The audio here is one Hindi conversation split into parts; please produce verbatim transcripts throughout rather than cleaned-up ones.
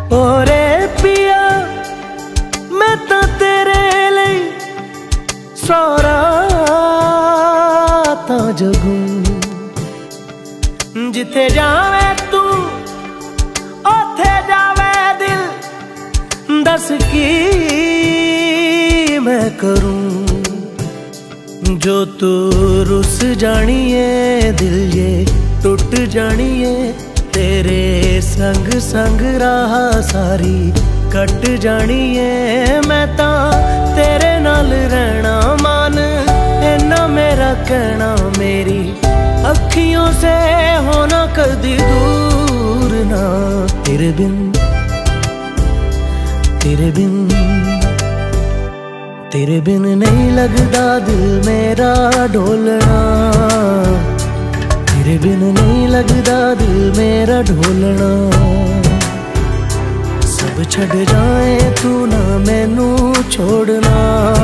ओरे पिया मैं तो तेरे लिए सौ रातां जगूं, जिथे जावे तू ओथे जावे दिल, दस की मैं करूं। जो तू रुस जानिए दिल ये टूट जानिए, तेरे संग संग राह सारी कट जानिए। मैं ता तेरे नाल रहना मान इन्ना मेरा कहना, मेरी अखियों से होना कदी दूर ना। तेरे बिन तेरे बिन तेरे बिन नहीं लगदा दिल मेरा ढोलना, तेरे बिन नहीं लगदा दिल मेरा ढोलना। सब छड़ जाए तू ना मैनू छोड़ना,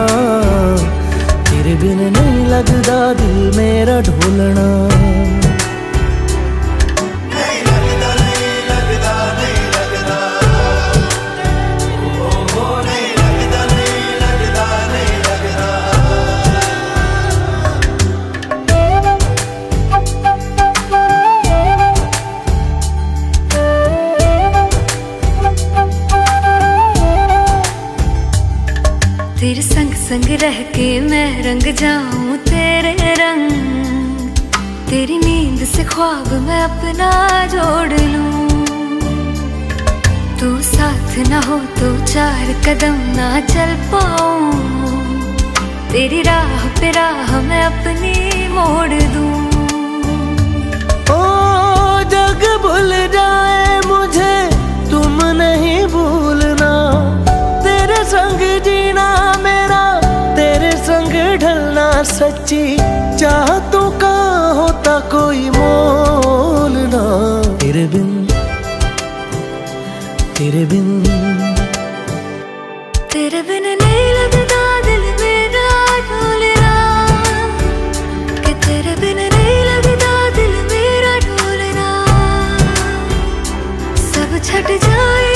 तेरे बिन नहीं लगदा दिल मेरा ढोलना। तेरे संग संग रह के मैं रंग जाऊं तेरे रंग, तेरी नींद से ख्वाब मैं अपना जोड़ लूं। तू साथ ना हो तो चार कदम ना चल पाऊं, तेरी राह पे राह मैं अपनी मोड़ दूं। ओ जग भूल जाए मुझे तुम नहीं भूलना, तेरे संग जीना मेरा तेरे संग ढलना। सच्ची चाहतों का होता कोई मोल ना। तेरे बिन तेरे बिन तेरे बिन नहीं लगदा दिल मेरा ढोलना, कि तेरे बिन नहीं लगदा दिल मेरा ढोलना। सब छट जाए